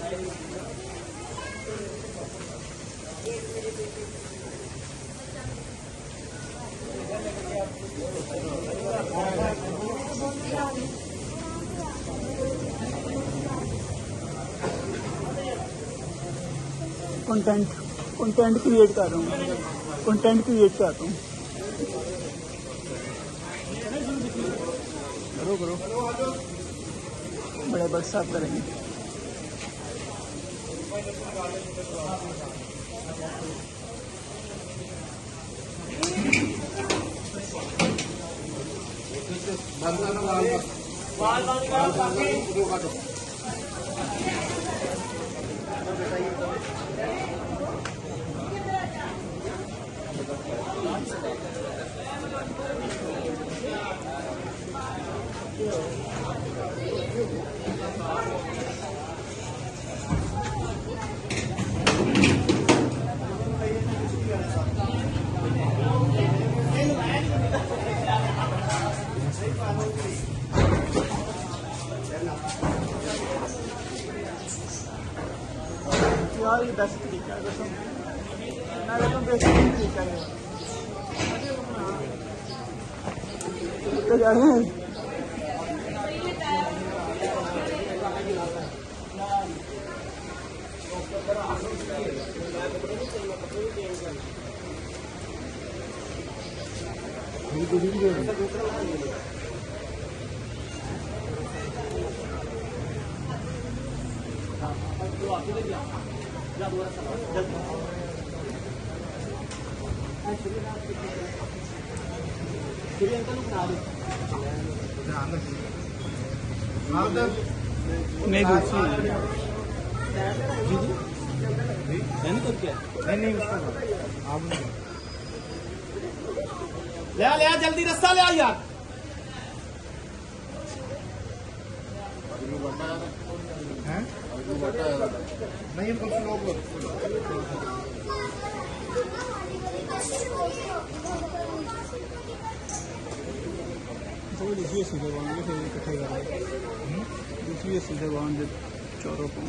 Content create कर रहा हूँ, कंटेंट क्रिएट कर रहा हूँ। करो बड़े बस साफ करेंगे। यार ये बेस्ट तरीका है, कसम मैं एकदम बेसिक तरीका है तो जा रहे हैं। नहीं ले जल्दी रास्ता ले आ यार। नहीं दूसरी सीधे बांध फिर इकट्ठे कर दूसरी सीधे बांध चौरों को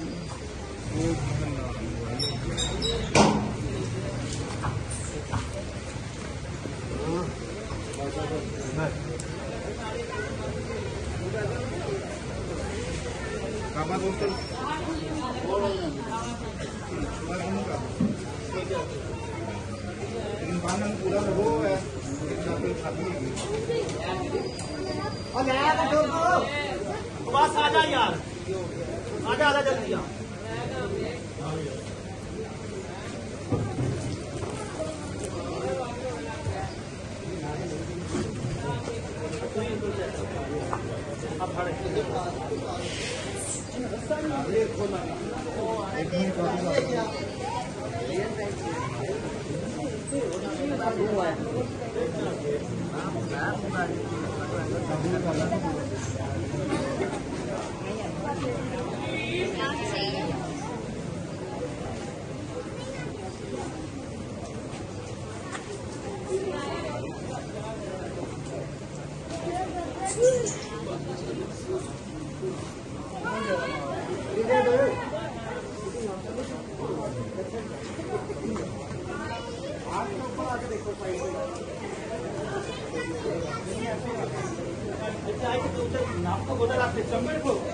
पूरा हो है बस आजा यार, आजा जल्दी आ। आपको